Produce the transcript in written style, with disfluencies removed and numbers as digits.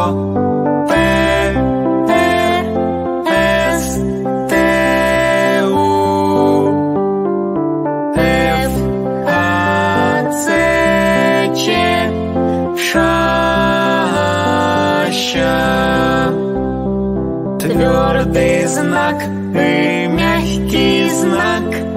П, Р, С, Т, У, Ф, Х, Ц, Ч, Ш, Щ. Твердый знак и мягкий знак.